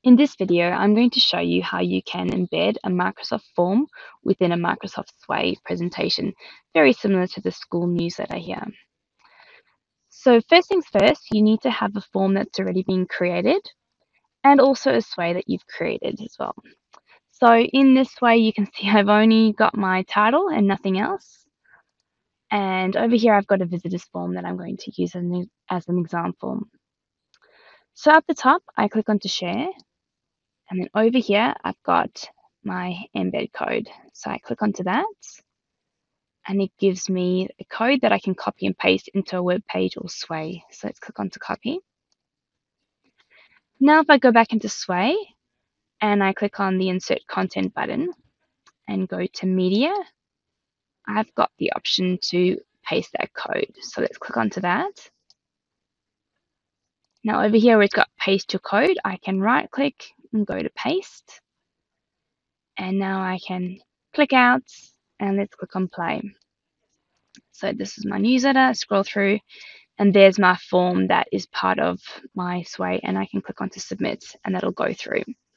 In this video, I'm going to show you how you can embed a Microsoft form within a Microsoft Sway presentation, very similar to the school newsletter here. So first things first, you need to have a form that's already been created and also a Sway that you've created as well. So in this way, you can see I've only got my title and nothing else. And over here, I've got a visitors form that I'm going to use as an example. So at the top, I click on to share. And then over here, I've got my embed code. So I click onto that and it gives me a code that I can copy and paste into a web page or Sway. So let's click onto copy. Now if I go back into Sway and I click on the insert content button and go to media, I've got the option to paste that code. So let's click onto that. Now over here where it's got paste your code, I can right click and go to paste. And now I can click out and let's click on play. So this is my newsletter, scroll through, and there's my form that is part of my Sway, and I can click on to submit and that'll go through.